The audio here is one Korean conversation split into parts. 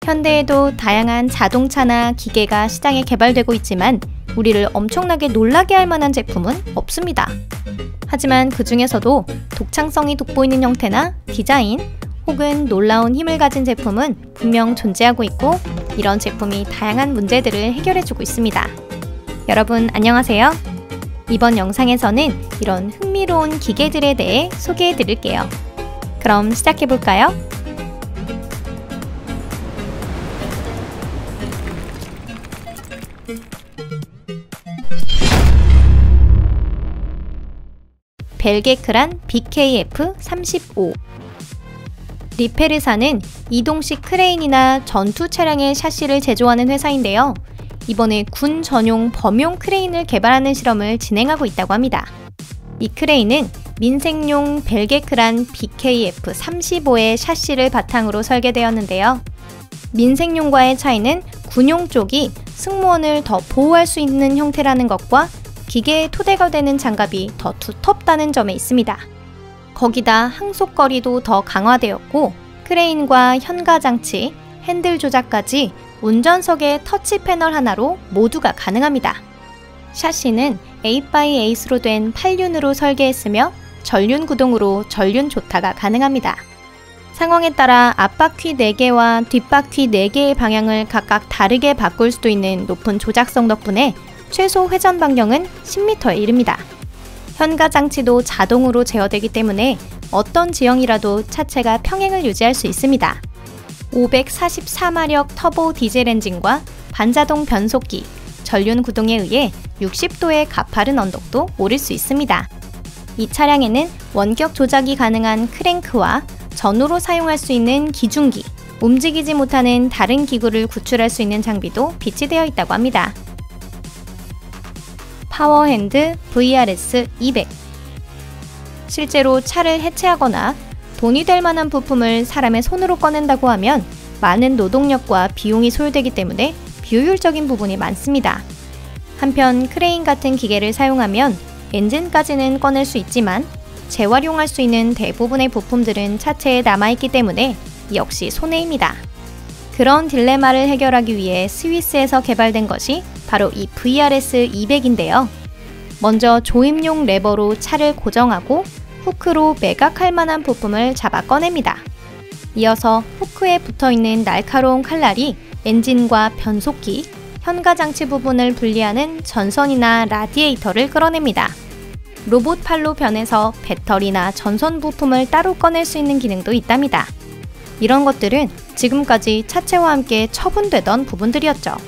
현대에도 다양한 자동차나 기계가 시장에 개발되고 있지만 우리를 엄청나게 놀라게 할 만한 제품은 없습니다. 하지만 그 중에서도 독창성이 돋보이는 형태나 디자인 혹은 놀라운 힘을 가진 제품은 분명 존재하고 있고 이런 제품이 다양한 문제들을 해결해주고 있습니다. 여러분 안녕하세요. 이번 영상에서는 이런 흥미로운 기계들에 대해 소개해드릴게요. 그럼 시작해볼까요? 벨게크란 BKF-35 리페르사는 이동식 크레인이나 전투 차량의 샤시를 제조하는 회사인데요. 이번에 군 전용 범용 크레인을 개발하는 실험을 진행하고 있다고 합니다. 이 크레인은 민생용 벨게크란 BKF-35의 샤시를 바탕으로 설계되었는데요. 민생용과의 차이는 군용 쪽이 승무원을 더 보호할 수 있는 형태라는 것과 기계의 토대가 되는 장갑이 더 두텁다는 점에 있습니다. 거기다 항속거리도 더 강화되었고 크레인과 현가장치, 핸들 조작까지 운전석의 터치 패널 하나로 모두가 가능합니다. 샤시는 8x8로 된 8륜으로 설계했으며 전륜 구동으로 전륜 조타가 가능합니다. 상황에 따라 앞바퀴 4개와 뒷바퀴 4개의 방향을 각각 다르게 바꿀 수도 있는 높은 조작성 덕분에 최소 회전 반경은 10m에 이릅니다. 현가 장치도 자동으로 제어되기 때문에 어떤 지형이라도 차체가 평행을 유지할 수 있습니다. 544마력 터보 디젤 엔진과 반자동 변속기, 전륜 구동에 의해 60도의 가파른 언덕도 오를 수 있습니다. 이 차량에는 원격 조작이 가능한 크랭크와 전후로 사용할 수 있는 기중기, 움직이지 못하는 다른 기구를 구출할 수 있는 장비도 비치되어 있다고 합니다. 파워핸드 VRS-200 실제로 차를 해체하거나 돈이 될 만한 부품을 사람의 손으로 꺼낸다고 하면 많은 노동력과 비용이 소요되기 때문에 비효율적인 부분이 많습니다. 한편 크레인 같은 기계를 사용하면 엔진까지는 꺼낼 수 있지만 재활용할 수 있는 대부분의 부품들은 차체에 남아있기 때문에 역시 손해입니다. 그런 딜레마를 해결하기 위해 스위스에서 개발된 것이 바로 이 VRS-200인데요. 먼저 조임용 레버로 차를 고정하고 후크로 매각할 만한 부품을 잡아 꺼냅니다. 이어서 후크에 붙어있는 날카로운 칼날이 엔진과 변속기, 현가장치 부분을 분리하는 전선이나 라디에이터를 끌어냅니다. 로봇 팔로 변해서 배터리나 전선 부품을 따로 꺼낼 수 있는 기능도 있답니다. 이런 것들은 지금까지 차체와 함께 처분되던 부분들이었죠.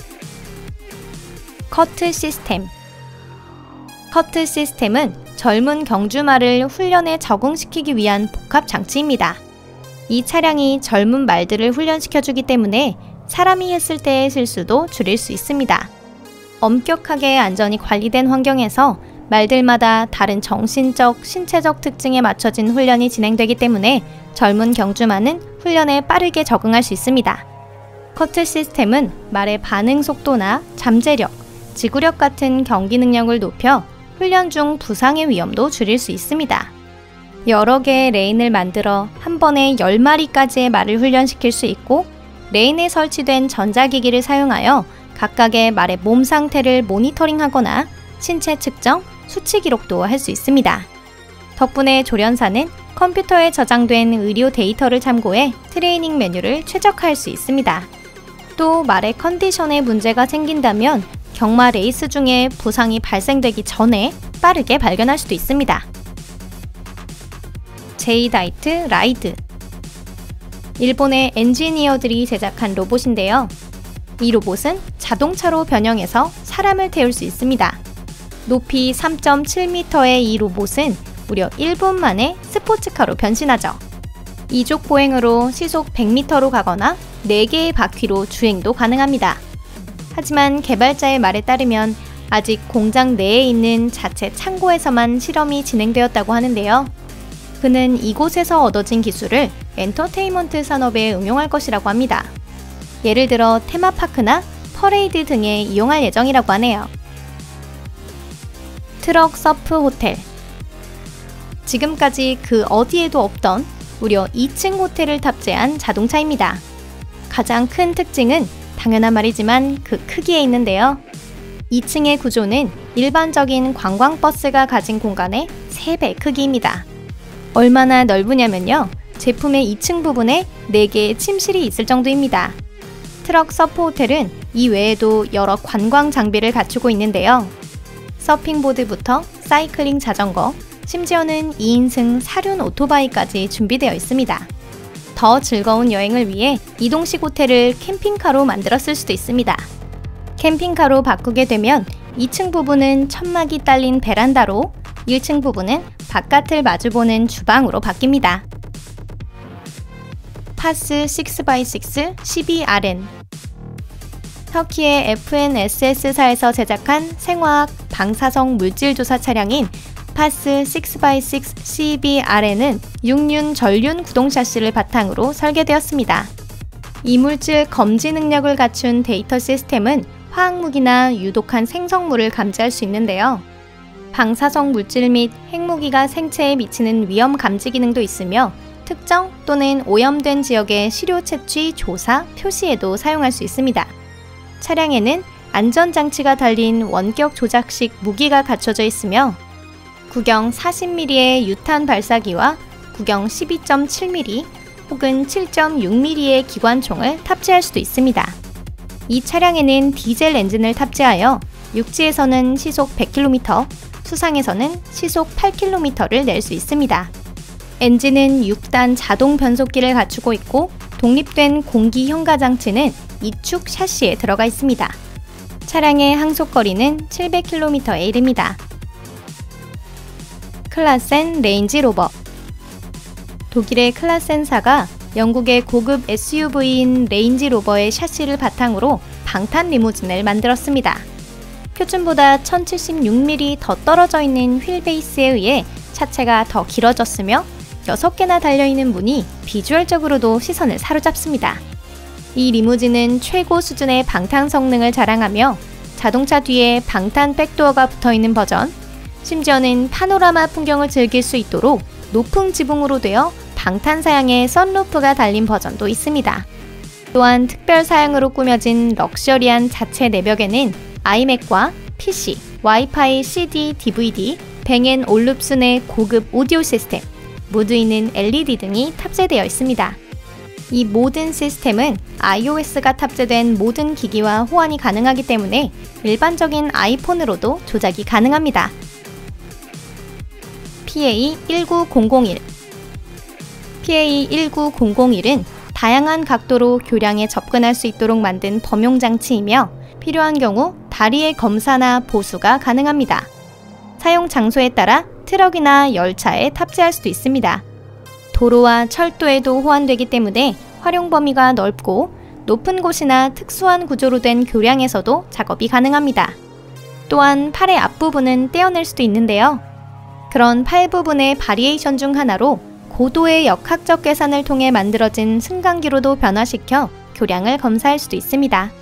커트 시스템 커트 시스템은 젊은 경주마를 훈련에 적응시키기 위한 복합 장치입니다. 이 차량이 젊은 말들을 훈련시켜주기 때문에 사람이 했을 때의 실수도 줄일 수 있습니다. 엄격하게 안전이 관리된 환경에서 말들마다 다른 정신적, 신체적 특징에 맞춰진 훈련이 진행되기 때문에 젊은 경주마는 훈련에 빠르게 적응할 수 있습니다. 커트 시스템은 말의 반응 속도나 잠재력, 지구력 같은 경기 능력을 높여 훈련 중 부상의 위험도 줄일 수 있습니다. 여러 개의 레인을 만들어 한 번에 10마리까지의 말을 훈련시킬 수 있고 레인에 설치된 전자기기를 사용하여 각각의 말의 몸 상태를 모니터링하거나 신체 측정, 수치 기록도 할 수 있습니다. 덕분에 조련사는 컴퓨터에 저장된 의료 데이터를 참고해 트레이닝 메뉴를 최적화할 수 있습니다. 또 말의 컨디션에 문제가 생긴다면 경마 레이스 중에 부상이 발생되기 전에 빠르게 발견할 수도 있습니다. 제이다이트 라이드 일본의 엔지니어들이 제작한 로봇인데요. 이 로봇은 자동차로 변형해서 사람을 태울 수 있습니다. 높이 3.7m의 이 로봇은 무려 1분 만에 스포츠카로 변신하죠. 이족 보행으로 시속 100m로 가거나 4개의 바퀴로 주행도 가능합니다. 하지만 개발자의 말에 따르면 아직 공장 내에 있는 자체 창고에서만 실험이 진행되었다고 하는데요. 그는 이곳에서 얻어진 기술을 엔터테인먼트 산업에 응용할 것이라고 합니다. 예를 들어 테마파크나 퍼레이드 등에 이용할 예정이라고 하네요. 트럭 서프 호텔 지금까지 그 어디에도 없던 무려 2층 호텔을 탑재한 자동차입니다. 가장 큰 특징은 당연한 말이지만 그 크기에 있는데요. 2층의 구조는 일반적인 관광버스가 가진 공간의 3배 크기입니다. 얼마나 넓으냐면요. 제품의 2층 부분에 4개의 침실이 있을 정도입니다. 트럭 서프 호텔은 이 외에도 여러 관광 장비를 갖추고 있는데요. 서핑보드부터 사이클링 자전거, 심지어는 2인승 사륜 오토바이까지 준비되어 있습니다. 더 즐거운 여행을 위해 이동식 호텔을 캠핑카로 만들었을 수도 있습니다. 캠핑카로 바꾸게 되면 2층 부분은 천막이 딸린 베란다로 1층 부분은 바깥을 마주보는 주방으로 바뀝니다. 파스 6x6 12RN 터키의 FNSS사에서 제작한 생화학 방사성 물질 조사 차량인 파스 6x6 12RN은 6륜 전륜 구동 샤시를 바탕으로 설계되었습니다. 이물질 검지 능력을 갖춘 데이터 시스템은 화학무기나 유독한 생성물을 감지할 수 있는데요. 방사성 물질 및 핵무기가 생체에 미치는 위험 감지 기능도 있으며 특정 또는 오염된 지역의 시료 채취, 조사, 표시에도 사용할 수 있습니다. 차량에는 안전장치가 달린 원격 조작식 무기가 갖춰져 있으며 구경 40mm의 유탄 발사기와 구경 12.7mm 혹은 7.6mm의 기관총을 탑재할 수도 있습니다. 이 차량에는 디젤 엔진을 탑재하여 육지에서는 시속 100km, 수상에서는 시속 8km를 낼 수 있습니다. 엔진은 6단 자동 변속기를 갖추고 있고 독립된 공기 현가 장치는 이축 샤시에 들어가 있습니다. 차량의 항속거리는 700km에 이릅니다. 클라센 레인지로버 독일의 클라센사가 영국의 고급 SUV인 레인지로버의 샤시를 바탕으로 방탄 리무진을 만들었습니다. 표준보다 1076mm 더 떨어져 있는 휠베이스에 의해 차체가 더 길어졌으며 6개나 달려있는 문이 비주얼적으로도 시선을 사로잡습니다. 이 리무진은 최고 수준의 방탄 성능을 자랑하며 자동차 뒤에 방탄 백도어가 붙어있는 버전, 심지어는 파노라마 풍경을 즐길 수 있도록 높은 지붕으로 되어 방탄 사양의 선루프가 달린 버전도 있습니다. 또한 특별 사양으로 꾸며진 럭셔리한 자체 내벽에는 아이맥과 PC, 와이파이, CD, DVD, 뱅앤올룹슨의 고급 오디오 시스템, 모드 있는 LED 등이 탑재되어 있습니다. 이 모든 시스템은 iOS가 탑재된 모든 기기와 호환이 가능하기 때문에 일반적인 아이폰으로도 조작이 가능합니다. PA19001 PA19001은 다양한 각도로 교량에 접근할 수 있도록 만든 범용 장치이며 필요한 경우 다리의 검사나 보수가 가능합니다. 사용 장소에 따라 트럭이나 열차에 탑재할 수도 있습니다. 도로와 철도에도 호환되기 때문에 활용 범위가 넓고 높은 곳이나 특수한 구조로 된 교량에서도 작업이 가능합니다. 또한 팔의 앞부분은 떼어낼 수도 있는데요. 그런 팔 부분의 바리에이션 중 하나로 고도의 역학적 계산을 통해 만들어진 승강기로도 변화시켜 교량을 검사할 수도 있습니다.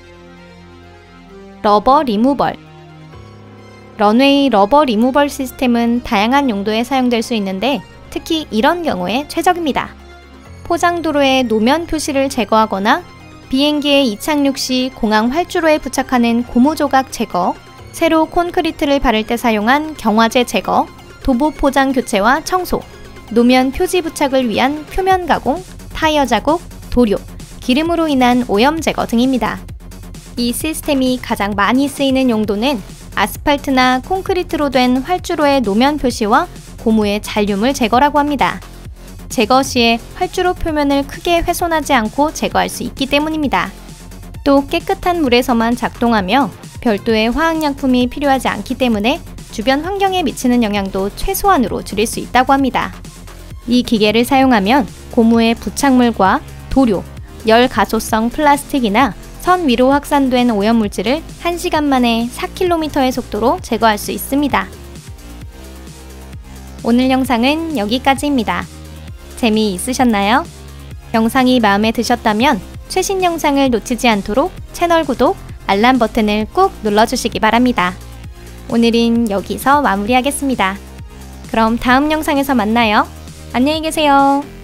러버 리무벌 런웨이 러버 리무벌 시스템은 다양한 용도에 사용될 수 있는데 특히 이런 경우에 최적입니다. 포장도로의 노면 표시를 제거하거나 비행기의 이착륙 시 공항 활주로에 부착하는 고무조각 제거, 세로 콘크리트를 바를 때 사용한 경화제 제거, 도보 포장 교체와 청소, 노면 표지 부착을 위한 표면 가공, 타이어 자국, 도료, 기름으로 인한 오염 제거 등입니다. 이 시스템이 가장 많이 쓰이는 용도는 아스팔트나 콘크리트로 된 활주로의 노면 표시와 고무의 잔륨을 제거라고 합니다. 제거 시에 활주로 표면을 크게 훼손하지 않고 제거할 수 있기 때문입니다. 또 깨끗한 물에서만 작동하며 별도의 화학약품이 필요하지 않기 때문에 주변 환경에 미치는 영향도 최소한으로 줄일 수 있다고 합니다. 이 기계를 사용하면 고무의 부착물과 도료, 열 가소성 플라스틱이나 선 위로 확산된 오염물질을 1시간 만에 4km의 속도로 제거할 수 있습니다. 오늘 영상은 여기까지입니다. 재미있으셨나요? 영상이 마음에 드셨다면 최신 영상을 놓치지 않도록 채널 구독, 알람 버튼을 꾹 눌러주시기 바랍니다. 오늘은 여기서 마무리하겠습니다. 그럼 다음 영상에서 만나요. 안녕히 계세요.